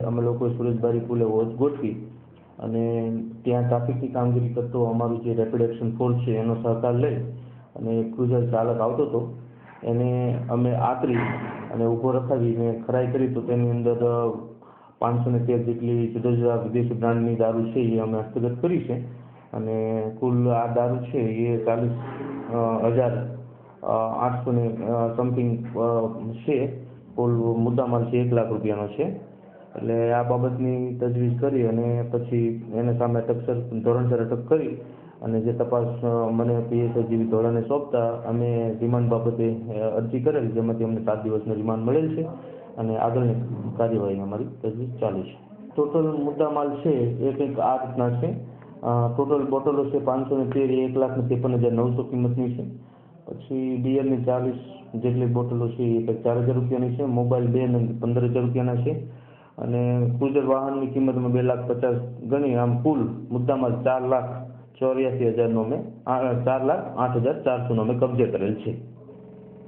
અમે લોકોએ સુરેશબારી પુલે વોચ ગોઠવી અને ત્યાં ટ્રાફિકની કામગીરી કરતો અમારું જે રેપિડ એક્શન ફોર્સ છે એનો સહકાર લઈ અને ક્રુઝર ચાલક આવતો હતો એને અમે આતરી અને ઊભો રખાવીને ખરાઈ કરી તો તેની અંદર 513 જેટલી જુદા જુદા વિદેશી બ્રાન્ડની દારૂ છે એ અમે હસ્તગત કરી છે અને કુલ આ દારૂ છે એ 40,800 ને સમથિંગ છે. કુલ મુદ્દામાલ છે 1 લાખ રૂપિયાનો છે. એટલે આ બાબતની તજવીજ કરી અને પછી એને સામે ધોરણસર અટક કરી અને જે તપાસ મને પીએસઆઈ જીવી ધોરણે સોંપતા અમે રિમાન્ડ બાબતે અરજી કરેલ, જેમાંથી અમને 7 દિવસનો રિમાન્ડ મળેલ છે અને આગળની કાર્યવાહી અમારી તજવીજ ચાલુ છે. ટોટલ મુદ્દામાલ છે એ કંઈક આ રીતના છે. ટોટલ બોટલો છે 513 એ 1,53,900 કિંમતની છે. પછી બિયરની 40 જેટલી બોટલો છે એ કંઈક 4,000 રૂપિયાની છે. મોબાઈલ 2 નંગ 15,000 રૂપિયાના છે અને ક્રુઝર વાહનની કિંમતમાં 2,50,000 ગણી આમ કુલ મુદ્દામાલ 4,84,000નો અમે 4,08,400નો અમે કબજે કરેલ છે.